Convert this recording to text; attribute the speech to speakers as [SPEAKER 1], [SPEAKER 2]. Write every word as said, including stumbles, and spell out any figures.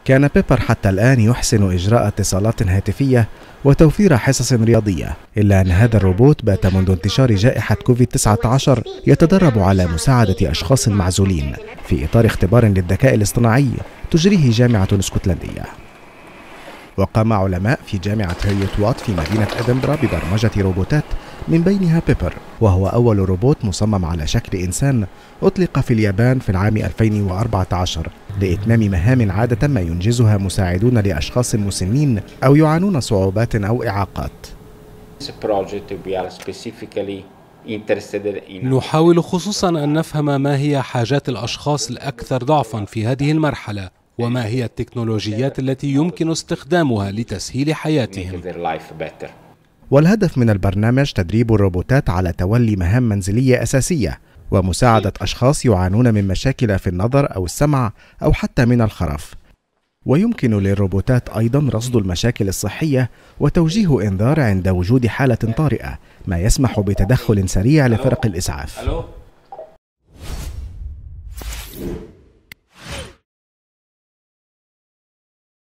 [SPEAKER 1] كان بيبر حتى الآن يحسن إجراء اتصالات هاتفية وتوفير حصص رياضية، إلا أن هذا الروبوت بات منذ انتشار جائحة كوفيد تسعة عشر يتدرب على مساعدة أشخاص معزولين في إطار اختبار للذكاء الاصطناعي تجريه جامعة اسكتلندية. وقام علماء في جامعة هيريت وات في مدينة إدنبرا ببرمجة روبوتات من بينها بيبر، وهو أول روبوت مصمم على شكل إنسان أطلق في اليابان في العام ألفين وأربعة عشر لإتمام مهام عادة ما ينجزها مساعدون لأشخاص مسنين أو يعانون صعوبات أو إعاقات.
[SPEAKER 2] نحاول خصوصا أن نفهم ما هي حاجات الأشخاص الأكثر ضعفا في هذه المرحلة، وما هي التكنولوجيات التي يمكن استخدامها لتسهيل حياتهم.
[SPEAKER 1] والهدف من البرنامج تدريب الروبوتات على تولي مهام منزلية أساسية ومساعدة أشخاص يعانون من مشاكل في النظر أو السمع أو حتى من الخرف. ويمكن للروبوتات أيضا رصد المشاكل الصحية وتوجيه إنذار عند وجود حالة طارئة، ما يسمح بتدخل سريع لفرق الإسعاف.